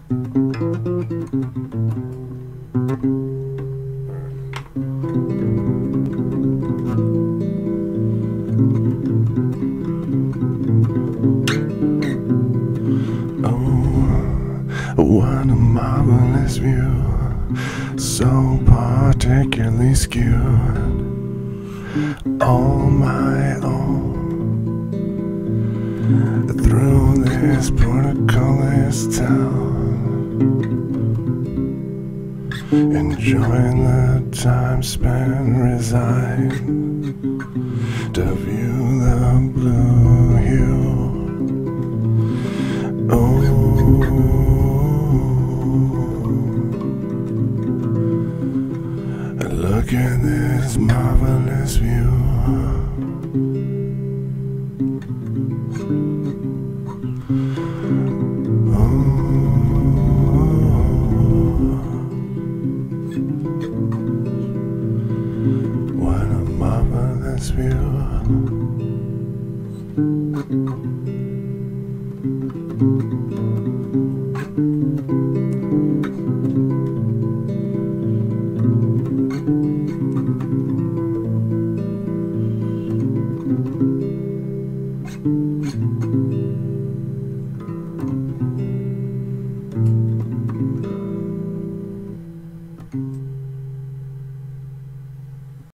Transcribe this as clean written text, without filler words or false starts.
What a marvelous view, so particularly skewed, all my own. Through this portcullis town, enjoying the time spent resigned to view the blue hue. Oh, look at this marvelous view. Oh, what a marvelous view.